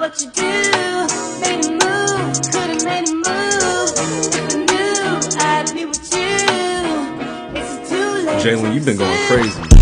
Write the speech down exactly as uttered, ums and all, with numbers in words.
what you do. Made a move, could've made a move. If I knew I'd be with you. It's too late. Jalen, you've been going crazy.